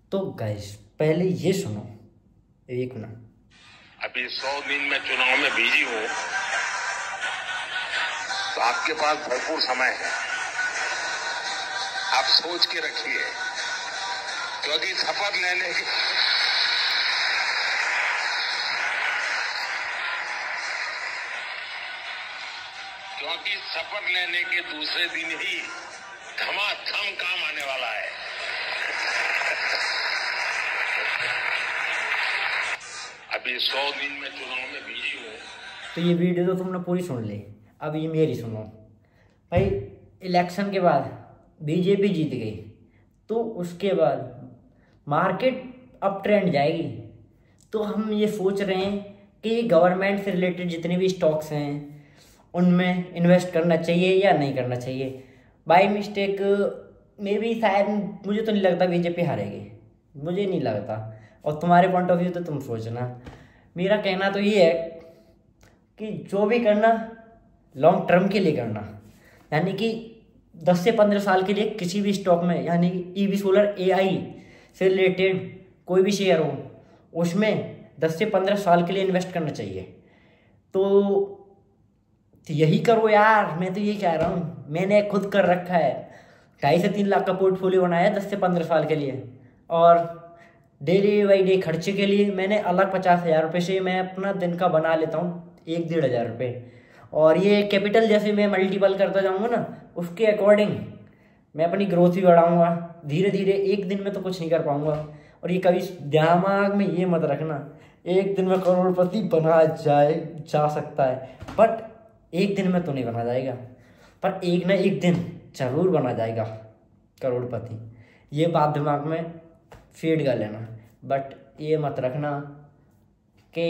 तो गाइस पहले ये सुनो एक मिनट। अभी 100 दिन में चुनाव में बिजी हूँ, तो आपके पास भरपूर समय है। आप सोच के रखिए, क्योंकि शपथ लेने के दूसरे दिन ही धमाधम काम आने वाला है। अभी 100 दिन में चुनाव में बिजी हूँ। तो ये वीडियो तो तुमने पूरी सुन ली, अब ये मेरी सुनो भाई। इलेक्शन के बाद बीजेपी जीत गई तो उसके बाद मार्केट अप ट्रेंड जाएगी। तो हम ये सोच रहे हैं कि गवर्नमेंट से रिलेटेड जितने भी स्टॉक्स हैं उनमें इन्वेस्ट करना चाहिए या नहीं करना चाहिए। बाय मिस्टेक मे बी शायद, मुझे तो नहीं लगता बीजेपी हारेगी, मुझे नहीं लगता। और तुम्हारे पॉइंट ऑफ व्यू तो तुम सोचना। मेरा कहना तो ये है कि जो भी करना लॉन्ग टर्म के लिए करना, यानी कि 10 से 15 साल के लिए किसी भी स्टॉक में, यानी कि ईवी सोलर एआई से रिलेटेड कोई भी शेयर हो उसमें 10 से 15 साल के लिए इन्वेस्ट करना चाहिए। तो यही करो यार, मैं तो ये कह रहा हूँ। मैंने खुद कर रखा है, 2.5 से 3 लाख का पोर्टफोलियो बनाया 10 से 15 साल के लिए। और डेली बाई डे खर्चे के लिए मैंने अलग 50,000 रुपये से मैं अपना दिन का बना लेता हूँ 1-1.5 रुपये। और ये कैपिटल जैसे मैं मल्टीपल करता जाऊँगा ना, उसके अकॉर्डिंग मैं अपनी ग्रोथ भी बढ़ाऊँगा धीरे धीरे। एक दिन में तो कुछ नहीं कर पाऊँगा। और ये कभी दिमाग में ये मत रखना एक दिन में करोड़पति बना जा सकता है, बट एक दिन में तो नहीं बना जाएगा, पर एक ना एक दिन जरूर बना जाएगा करोड़पति। ये बात दिमाग में फीड कर लेना। बट ये मत रखना कि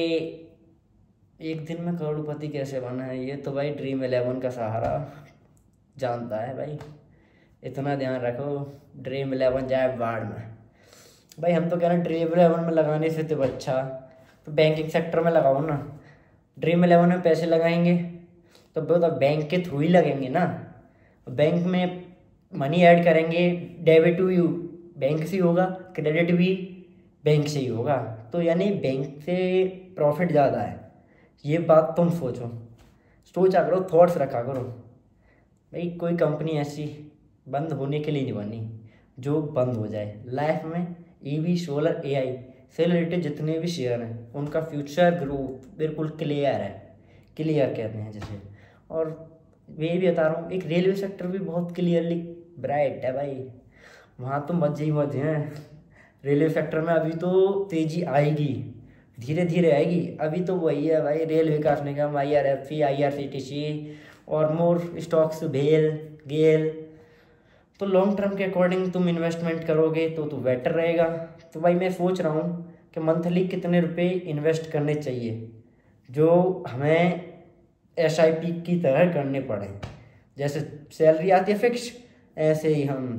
एक दिन में करोड़पति कैसे बना है। ये तो भाई ड्रीम 11 का सहारा जानता है भाई। इतना ध्यान रखो, ड्रीम 11 जाए बाढ़ में। भाई हम तो कह रहे हैं ड्रीम 11 में लगाने से तो अच्छा तो बैंकिंग सेक्टर में लगाओ ना। ड्रीम 11 में पैसे लगाएंगे तो बैंक के थ्रू ही लगेंगे ना। बैंक में मनी ऐड करेंगे, डेबिट भी बैंक से ही होगा, क्रेडिट भी बैंक से ही होगा। तो यानी बैंक से प्रॉफिट ज़्यादा है। ये बात तुम सोचा करो, थॉट्स रखा करो भाई। कोई कंपनी ऐसी बंद होने के लिए नहीं बनी जो बंद हो जाए। लाइफ में ईवी सोलर एआई से रिलेटेड जितने भी शेयर हैं उनका फ्यूचर ग्रोथ बिल्कुल क्लियर है। क्लियर कहते हैं जैसे। और मैं भी बता रहा हूँ, एक रेलवे सेक्टर भी बहुत क्लियरली ब्राइट है भाई। वहाँ तो मजे ही मजे हैं रेलवे सेक्टर में। अभी तो तेजी आएगी, धीरे धीरे आएगी। अभी तो वही है भाई, रेल विकास निगम, IRFC, IRCTC और मोर स्टॉक्स, भेल, गेल। तो लॉन्ग टर्म के अकॉर्डिंग तुम इन्वेस्टमेंट करोगे तो बेटर रहेगा। तो भाई मैं सोच रहा हूँ कि मंथली कितने रुपए इन्वेस्ट करने चाहिए जो हमें SIP की तरह करने पड़े। जैसे सैलरी आती है फिक्स, ऐसे ही हम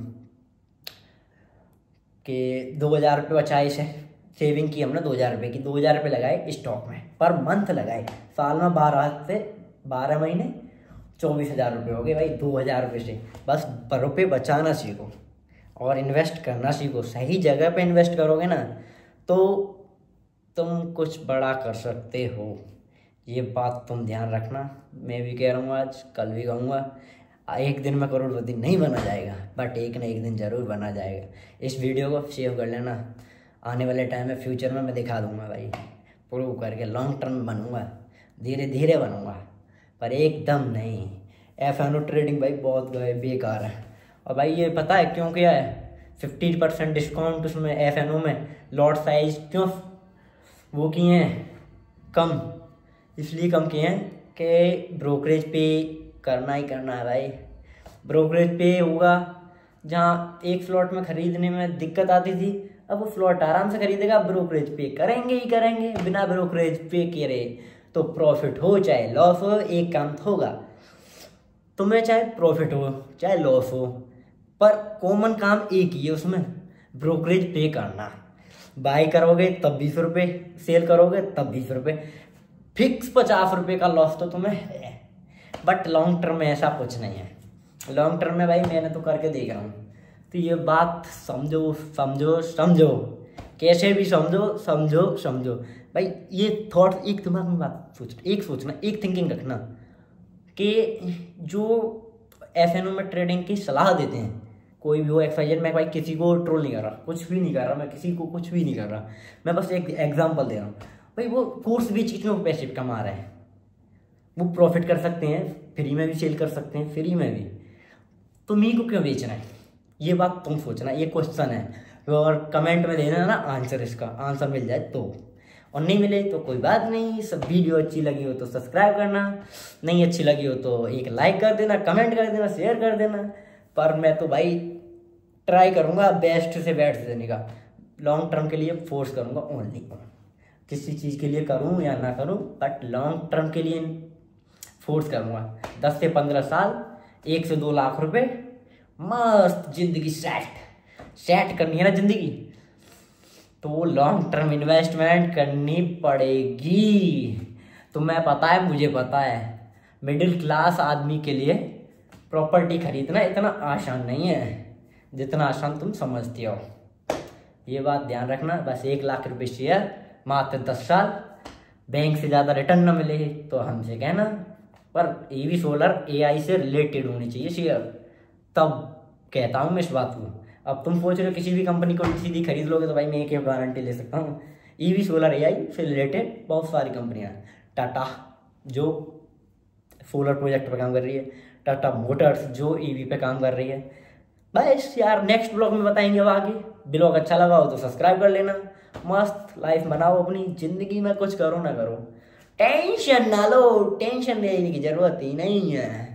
कि 2,000 रुपये बचाए से सेविंग की हमने 2,000 रुपये की, 2,000 रुपये लगाए स्टॉक में, पर मंथ लगाए। साल में 12 महीने 24,000 रुपये हो गए भाई 2,000 रुपये से। बस रुपये बचाना सीखो और इन्वेस्ट करना सीखो। सही जगह पे इन्वेस्ट करोगे ना तो तुम कुछ बड़ा कर सकते हो। ये बात तुम ध्यान रखना। मैं भी कह रहा हूँ, आज कल भी कहूँगा, एक दिन में करोड़पति नहीं बना जाएगा, बट एक ना एक दिन ज़रूर बना जाएगा। इस वीडियो को सेव कर लेना। आने वाले टाइम में फ्यूचर में मैं दिखा दूँगा भाई, प्रूव करके लॉन्ग टर्म बनूँगा, धीरे धीरे बनूँगा, पर एकदम नहीं। FNO ट्रेडिंग भाई बहुत बेकार है। और भाई ये पता है क्यों किया है? 50% डिस्काउंट उसमें FNO में, लॉट साइज क्यों वो किए हैं कम, इसलिए कम किए हैं कि ब्रोकरेज पे करना ही करना है भाई। ब्रोकरेज पे होगा, जहाँ एक स्लॉट में खरीदने में दिक्कत आती थी, अब वो स्लॉट आराम से खरीदेगा। ब्रोकरेज पे करेंगे ही करेंगे, बिना ब्रोकरेज पे करे तो प्रॉफिट हो चाहे लॉस हो, एक काम तो होगा। तुम्हें चाहे प्रॉफिट हो चाहे लॉस हो, पर कॉमन काम एक ही है उसमें, ब्रोकरेज पे करना। बाय करोगे तब 20 रुपये, सेल करोगे तब 20 रुपये, फिक्स 50 रुपये का लॉस तो तुम्हें है। बट लॉन्ग टर्म में ऐसा कुछ नहीं है। लॉन्ग टर्म में भाई मैंने तो करके देख रहा हूँ, तो ये बात समझो समझो समझो, कैसे भी समझो समझो समझो भाई। ये थॉट एक दिमाग में बात सोचना, एक थिंकिंग रखना कि जो एफएनओ में ट्रेडिंग की सलाह देते हैं, कोई भी हो XYZ, मैं भाई किसी को ट्रोल नहीं कर रहा, कुछ भी नहीं कर रहा, मैं किसी को कुछ भी नहीं कर रहा, मैं बस एक एग्जांपल दे रहा हूँ भाई। वो कोर्स बेच कितने वो पैसे कमा रहे हैं, वो प्रॉफिट कर सकते हैं, फ्री में भी सेल कर सकते हैं, फ्री में भी, तो मी को क्यों बेचना है? ये बात तुम सोचना, ये क्वेश्चन है, और कमेंट में देना ना आंसर, इसका आंसर मिल जाए तो, और नहीं मिले तो कोई बात नहीं। सब वीडियो अच्छी लगी हो तो सब्सक्राइब करना, नहीं अच्छी लगी हो तो एक लाइक कर देना, कमेंट कर देना, शेयर कर देना। पर मैं तो भाई ट्राई करूँगा बेस्ट से बेस्ट देने का, लॉन्ग टर्म के लिए फोर्स करूँगा ओनली। किसी चीज़ के लिए करूँ या ना करूँ, बट लॉन्ग टर्म के लिए फोर्स करूँगा। 10 से 15 साल, 1 से 2 लाख रुपए, मस्त जिंदगी सेट करनी है ना जिंदगी, तो लॉन्ग टर्म इन्वेस्टमेंट करनी पड़ेगी। तुम्हें पता है, मुझे पता है, मिडिल क्लास आदमी के लिए प्रॉपर्टी खरीदना इतना आसान नहीं है जितना आसान तुम समझते हो। ये बात ध्यान रखना। बस 1 लाख रुपए शेयर, मात्र 10 साल, बैंक से ज़्यादा रिटर्न न मिले तो हमसे कहना, पर EV सोलर AI से रिलेटेड होनी चाहिए शेयर, तब कहता हूँ मैं इस बात को। अब तुम सोच रहे हो किसी भी कंपनी को सीधी खरीद लोगे तो भाई मैं एक गारंटी ले सकता हूँ, EV सोलर AI से रिलेटेड बहुत सारी कंपनियाँ हैं। टाटा जो सोलर प्रोजेक्ट पे काम कर रही है, टाटा मोटर्स जो EV पे काम कर रही है। बस यार नेक्स्ट ब्लॉग में बताएंगे अब आगे। ब्लॉग अच्छा लगा हो तो सब्सक्राइब कर लेना। मस्त लाइफ बनाओ अपनी जिंदगी में, कुछ करो ना करो, टेंशन ना लो, टेंशन लेने की जरूरत ही नहीं है।